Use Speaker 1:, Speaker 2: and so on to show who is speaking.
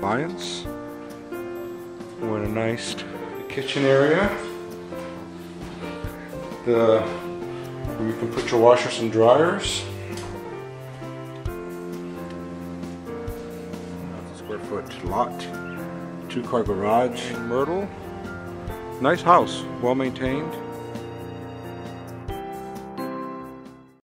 Speaker 1: appliance. We're in a nice kitchen area. Where you can put your washers and dryers. Square foot lot. 2-car garage in Myrtle. Nice house, well maintained.